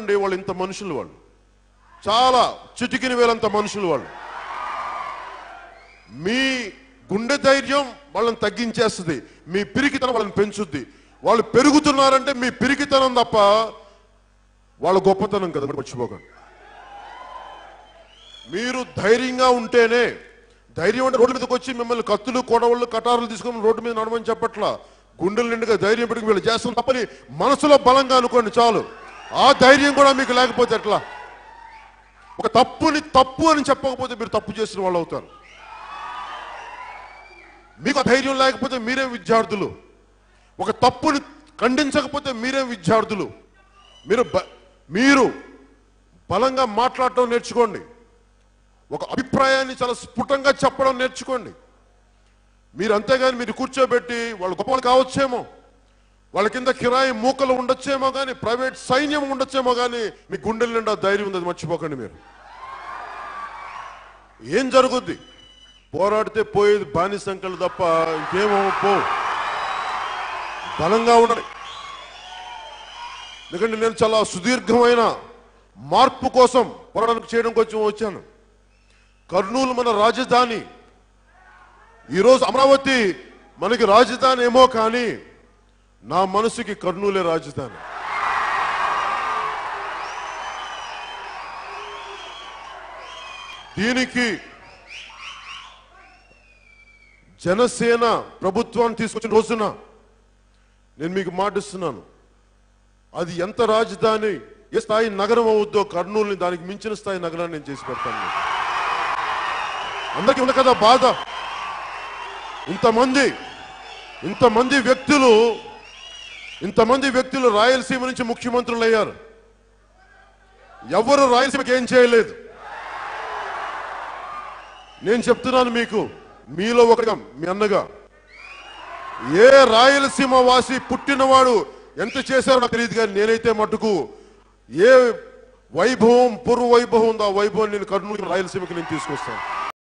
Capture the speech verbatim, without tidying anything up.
చూడండి, వాళ్ళు ఇంత మనుషులు, వాళ్ళు చాలా చిటికిన వేలంత మనుషులు. వాళ్ళు మీ గుండె ధైర్యం వాళ్ళని తగ్గించేస్తుంది, మీ పిరికితనం వాళ్ళని పెంచుద్ది. వాళ్ళు పెరుగుతున్నారంటే మీ పిరికితనం తప్ప వాళ్ళ గొప్పతనం కదా, మర్చిపోకండి. మీరు ధైర్యంగా ఉంటేనే, ధైర్యం అంటే రోడ్డు మీదకి వచ్చి మిమ్మల్ని కత్తులు కొడవళ్ళు కటారులు తీసుకొని రోడ్డు మీద నడవని చెప్పట్లా. గుండెల నిండుగా ధైర్యం పెట్టుకుని వీళ్ళు చేస్తాం తప్పని మనసులో బలంగా అనుకోండి చాలు. ఆ ధైర్యం కూడా మీకు లేకపోతే ఎట్లా? ఒక తప్పుని తప్పు అని చెప్పకపోతే మీరు తప్పు చేసిన వాళ్ళు అవుతారు. మీకు ధైర్యం లేకపోతే మీరే విద్యార్థులు. ఒక తప్పుని ఖండించకపోతే మీరే విద్యార్థులు. మీరు మీరు బలంగా మాట్లాడటం నేర్చుకోండి. ఒక అభిప్రాయాన్ని చాలా స్ఫుటంగా చెప్పడం నేర్చుకోండి. మీరు అంతేగాని మీరు కూర్చోబెట్టి వాళ్ళు గొప్పలు కావచ్చేమో, వాళ్ళ కింద కిరాయి మూకలు ఉండొచ్చేమో, కానీ ప్రైవేట్ సైన్యం ఉండొచ్చేమో, కానీ మీ గుండెల నిండా ధైర్యం ఉంది, మర్చిపోకండి. మీరు ఏం జరుగుద్ది? పోరాడితే పోయేది బాని సంఖ్యలు తప్ప ఇంకేమో పో. బలంగా ఉండాలి. ఎందుకంటే నేను చాలా సుదీర్ఘమైన మార్పు కోసం పోరాటానికి చేయడం కోసం వచ్చాను. కర్నూలు మన రాజధాని. ఈరోజు అమరావతి మనకి రాజధాని ఏమో, కానీ నా మనసుకి కర్నూలే రాజధాని. దీనికి జనసేన ప్రభుత్వాన్ని తీసుకొచ్చిన రోజున నేను మీకు మాటిస్తున్నాను, అది ఎంత రాజధాని, ఏ స్థాయి నగరం అవుద్దో కర్నూలుని దానికి మించిన స్థాయి నగరాన్ని నేను చేసి పెడతాను. అందరికీ ఉంది కదా బాధ. ఇంతమంది ఇంతమంది వ్యక్తులు ఇంతమంది వ్యక్తులు రాయలసీమ నుంచి ముఖ్యమంత్రులు అయ్యారు. ఎవరు రాయలసీమకి ఏం చేయలేదు. నేను చెప్తున్నాను మీకు, మీలో ఒకగా, మీ అన్నగా, ఏ రాయలసీమ వాసి పుట్టినవాడు ఎంత చేశారో నాకు తెలియదు, కానీ నేనైతే మటుకు ఏ వైభవం పూర్వ వైభవం ఉందో ఆ వైభవం నేను కర్నూలు రాయలసీమకి నేను తీసుకొస్తాను.